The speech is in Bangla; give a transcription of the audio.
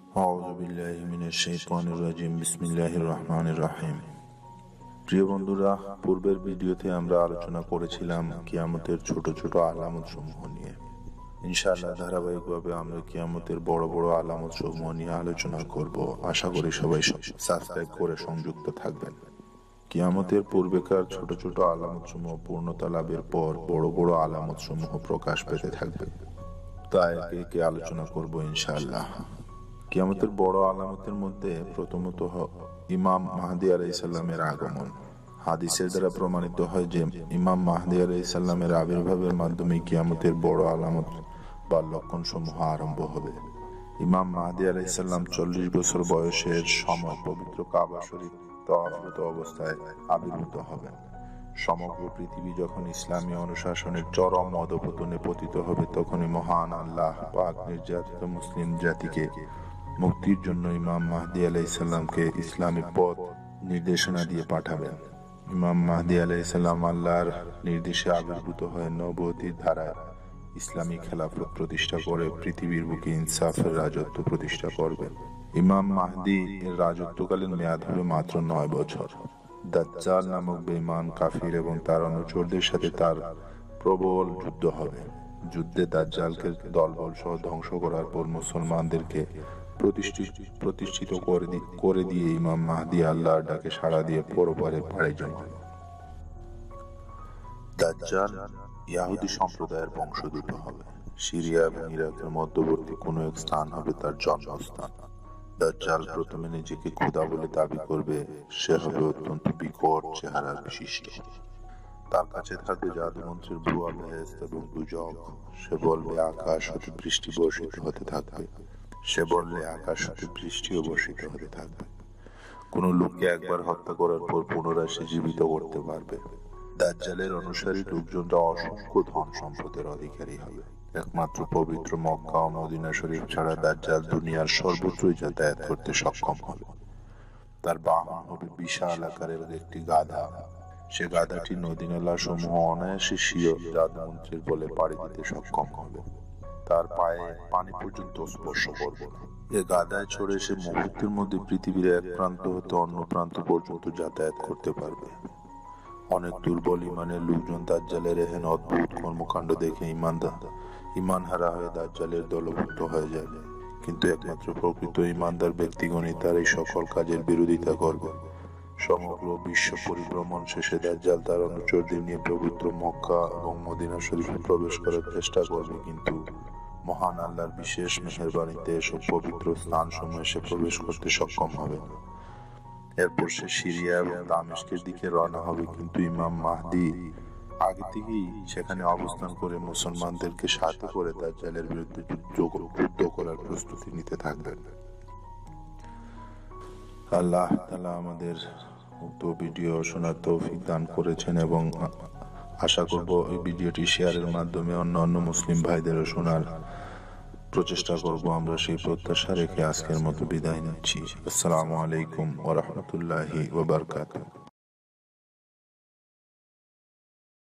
আউযু বিল্লাহি মিনাশ শাইতানির রাজিম। বিসমিল্লাহির রহমানির রহিম। প্রিয় বন্ধুরা, পূর্বের ভিডিওতে আমরা আলোচনা করেছিলাম কিয়ামতের ছোট ছোট আলামত সমূহ নিয়ে। ইনশাআল্লাহ ধারাবাহিকভাবে আমরা কিয়ামতের বড় বড় আলামত সমূহ নিয়ে আলোচনা করব। আশা করি সবাই সাবস্ক্রাইব করে সংযুক্ত থাকবেন। কিয়ামতের পূর্বেকার ছোট ছোট আলামত সমূহ পূর্ণতা লাভের পর বড় বড় আলামত সমূহ প্রকাশ পেতে থাকবে। তাই একে একে আলোচনা করব ইনশাআল্লাহ। কিয়ামতের বড় আলামতের মধ্যে প্রথমত ইমাম মাহদী আলাইহিস সালামের আগমন। হাদিসের দ্বারা প্রমাণিত হয় যে ইমাম মাহদী আলাইহিস সালামের আবির্ভাবের মাধ্যমে কিয়ামতের বড় আলামত বা লক্ষণ সমূহ আরম্ভ হবে। ইমাম মাহদী আলাইহিস সালাম 40 বছর বয়সের সময় পবিত্র কাবা শরীফ তওয়াফরত অবস্থায় আবির্ভূত হবেন। সমগ্র পৃথিবী যখন ইসলামী অনুশাসনের চরম অধঃপতনে পতিত হবে, তখনই মহান আল্লাহ পাক নির্যাতিত মুসলিম জাতিকে মুক্তির জন্য ইমাম মাহদী আলাইহিস সালামকে ইসলামী পথ নির্দেশনা দিয়ে পাঠাবেন। ইমাম মাহদী আলাইহিস সালাম আল্লাহর নির্দেশে আবির্ভূত হয়ে নবুয়তির ধারায় ইসলামী খেলাফত প্রতিষ্ঠা করে পৃথিবীর বুকে ইনসাফের রাজত্ব প্রতিষ্ঠা করবেন। ইমাম মাহদী এর রাজত্বকালীন মেয়াদ হবে মাত্র 9 বছর। দাজ্জাল নামক বেঈমান কাফির এবং তার অনুচরদের সাথে তার প্রবল যুদ্ধ হবে। যুদ্ধে দাজ্জালকে দলবল সহ ধ্বংস করার পর মুসলমানদেরকে প্রতিষ্ঠিত করে দিয়ে ইমাম মাহদী আল্লাহর ডাকে সাড়া দিয়ে পরপারে পাড়ি জমাবে। দাজ্জাল ইহুদি সম্প্রদায়ের বংশোদ্ভূত হবে। সিরিয়া এবং ইরাকের মধ্যবর্তী কোনো এক স্থান হবে তার জন্মস্থান। দাজ্জাল প্রথমে নিজেকে খোদা বলে দাবি করবে। সে হবে অত্যন্ত বিকট চেহারার বিশিষ্ট। তার কাছে থাকবে জাদুমন্ত্রের ভুয়া বেহেশত এবং দুজক। সে বলবে আকাশ হতে বৃষ্টি বর্ষিত হতে থাকবে। বৃষ্টিও বর্ষিত হতে থাকবে। কোন লোককে একবার হত্যা করার পর পুনরায় সে জীবিত করতে পারবে। দাজ্জালের অনুসারী লোকজনরা অসংখ্য ধন সম্পদের অধিকারী হবে। একমাত্র পবিত্র মক্কা ও মদিনা শরীফ ছাড়া দাজ্জাল দুনিয়ার সর্বত্রই যাতায়াত করতে সক্ষম হবে। তার বাহন হবে বিশাল আকারের একটি গাধা। সে গাধাটি নদী নালা সমূহ অনায়াসে স্বীয় জাদুমন্ত্রের বলে পাড়ি দিতে সক্ষম হবে। তার পায়ে পানি পর্যন্ত স্পর্শ করবে না। এ গাধায় চড়ে সে মুহূর্তের মধ্যে পৃথিবীর এক প্রান্ত হতে অন্য প্রান্ত পর্যন্ত যাতায়াত করতে পারবে। অনেক দুর্বল ইমানের লোকজন দাজ্জালের এহেন অদ্ভুত কর্মকাণ্ড দেখে ইমান হারা হয়ে দাজ্জালের দলভুক্ত হয়ে যাবে। কিন্তু একমাত্র প্রকৃত ইমানদার ব্যক্তিগণই তার এই সকল কাজের বিরোধিতা করবে। সমগ্র বিশ্ব পরিভ্রমণ শেষে দাজ্জাল তার অনুচরদের নিয়ে পবিত্র মক্কা এবং মদিনা শরীফে প্রবেশ করার চেষ্টা করবে, কিন্তু মহান আল্লাহর বিশেষ মেহেরবানিতে এসব পবিত্র স্থান সমূহে সে প্রবেশ করতে সক্ষম হবে না। এরপর সে সিরিয়া এবং দামেস্কের দিকে রওনা হবে, কিন্তু ইমাম মাহদী আগে থেকেই সেখানে অবস্থান করে মুসলমানদেরকে সাথে করে দাজ্জালের বিরুদ্ধে যুদ্ধ করার প্রস্তুতি নিতে থাকবেন। আল্লাহ তাআলা আমাদের উক্ত ভিডিও শোনার তৌফিক দান করেছেন এবং আশা করব এই ভিডিওটি শেয়ারের মাধ্যমে অন্য মুসলিম ভাইদেরও শোনার প্রচেষ্টা করব। আমরা সেই প্রত্যাশা রেখে আজকের মতো বিদায় নিচ্ছি। আসসালামু আলাইকুম ওয়া রাহমাতুল্লাহি ওয়া বারাকাতুহু।